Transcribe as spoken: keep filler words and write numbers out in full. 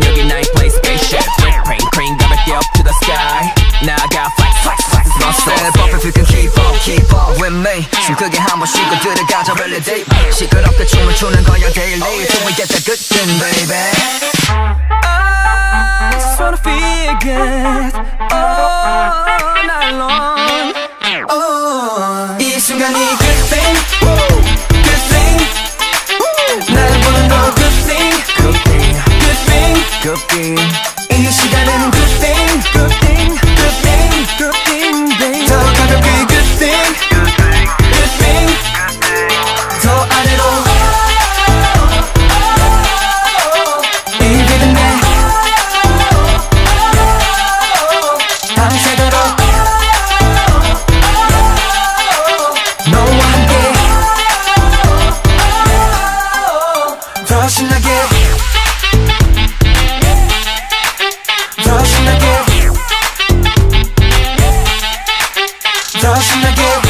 여기 나의 place spaceship. Bring, bring, bring, 가볍게 up to the sky. 나가 flex, flex, flex, it's my soul. Step up if you can keep up, keep up with me. 숨 크게 한 번 쉬고 들어가자 validate. 시끄럽게 춤을 추는 거야 daily. So we get that good thing, baby. I just wanna feel good all night long. Oh, 이 순간이 good thing, good thing. 나를 보는 너 good thing, good thing, good thing, good thing. 이 시간은 good thing, good thing, good thing, good thing, baby. 더 가볍게 good thing, good thing, good thing, 더 아래로. 이 리듬에 밤새도록 너와 함께 더 신나게, 더 신나게, 더 신나게.